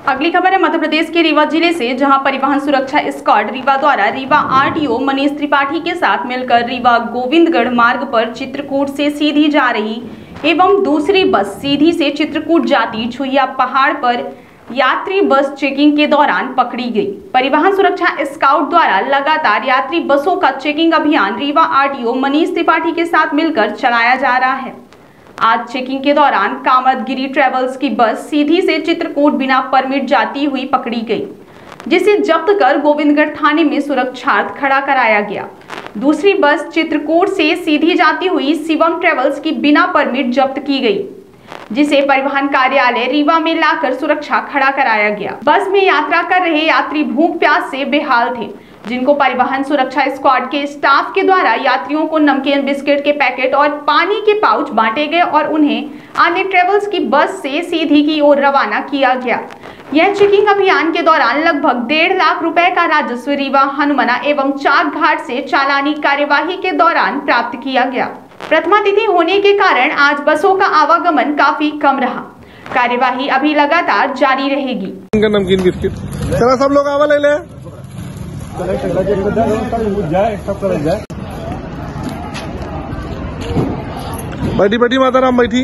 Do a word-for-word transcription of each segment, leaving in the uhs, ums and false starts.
अगली खबर है मध्य प्रदेश के रीवा जिले से, जहां परिवहन सुरक्षा स्क्वाड रीवा द्वारा रीवा आरटीओ मनीष त्रिपाठी के साथ मिलकर रीवा गोविंदगढ़ मार्ग पर चित्रकूट से सीधी जा रही एवं दूसरी बस सीधी से चित्रकूट जाती छुहिया पहाड़ पर यात्री बस चेकिंग के दौरान पकड़ी गई। परिवहन सुरक्षा स्क्वाड द्वारा लगातार यात्री बसों का चेकिंग अभियान रीवा आरटीओ मनीष त्रिपाठी के साथ मिलकर चलाया जा रहा है। आज चेकिंग के दौरान कामतगिरी ट्रेवल्स की बस सीधी से चित्रकूट बिना परमिट जाती हुई पकड़ी गई, जिसे जब्त कर गोविंदगढ़ थाने में सुरक्षार्थ खड़ा कराया गया। दूसरी बस चित्रकूट से सीधी जाती हुई शिवम ट्रेवल्स की बिना परमिट जब्त की गई, जिसे परिवहन कार्यालय रीवा में लाकर सुरक्षा खड़ा कराया गया। बस में यात्रा कर रहे यात्री भूख प्यास से बेहाल थे, जिनको परिवहन सुरक्षा स्क्वाड के स्टाफ के द्वारा यात्रियों को नमकीन बिस्किट के पैकेट और पानी के पाउच बांटे गए और उन्हें अन्य ट्रेवल्स की बस से सीधी की ओर रवाना किया गया। यह चेकिंग अभियान के दौरान लगभग डेढ़ लाख रुपए का राजस्व रीवा, हनुमाना एवं चाक घाट से चालानी कार्यवाही के दौरान प्राप्त किया गया। प्रथमा तिथि होने के कारण आज बसों का आवागमन काफी कम रहा। कार्यवाही अभी लगातार जारी रहेगी। नमकीन बिस्किट चला, सब लोग आवा ले ले। बैठी बैठी माता राम बैठी।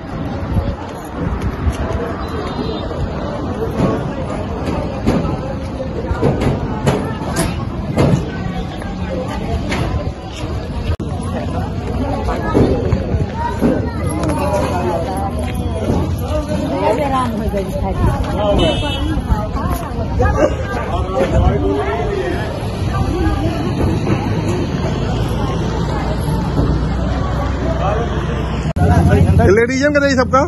लेडीज का दही सबका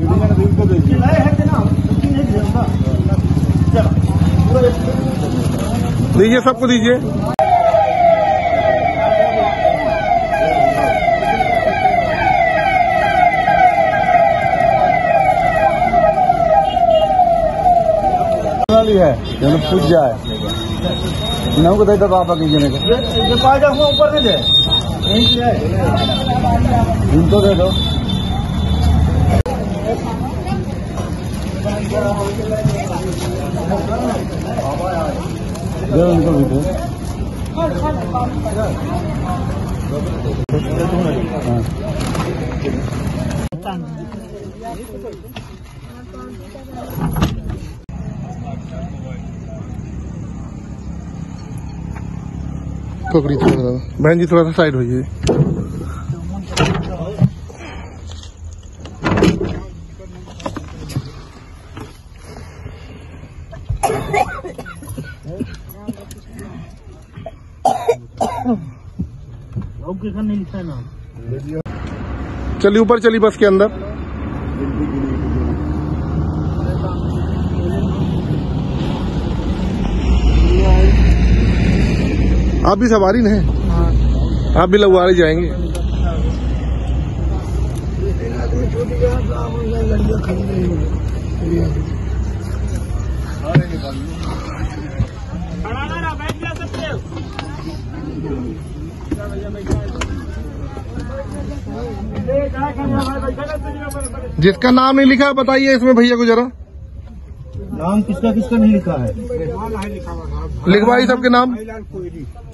दीजिए, सबको दीजिए। है पूछ जाए नौ को दे दो पापा कीजिए ऊपर दे दे इनको दे दो। दे उनको भी दो। पकड़ी थोड़ा बहन जी, थोड़ा सा साइड होइए। चलिए ऊपर, चलिए बस के अंदर। आप भी सवारी हैं? आप भी लगवारे जाएंगे? जिसका नाम नहीं लिखा बताइए इसमें भैया को जरा। नाम किसका किसका नहीं लिखा है? लिखवाई सबके नाम।